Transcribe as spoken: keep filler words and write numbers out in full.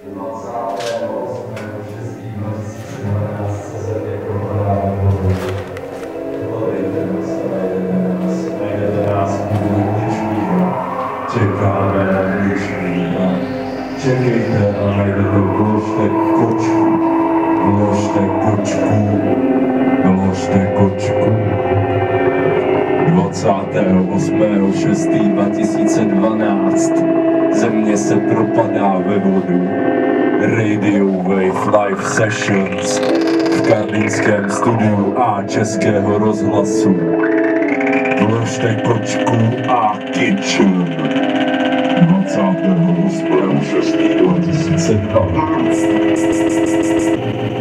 dvacátého osmého šestého dva tisíce dvanáct C Z jako Hledání Bohu. Hledejte nás, najdete nás, najdete nás dnešního. Čekáme na dnešního. Čekejte a najdete, vložte kočku. Vložte kočku. Vložte kočku. dvacátého osmého šestého dva tisíce dvanáct Země se propadá ve vodu. Radio Wave Live Sessions v karlínském studiu A Českého rozhlasu. Vložte kočku a kitchen. dvacátého osmého šestého dva tisíce dvanáct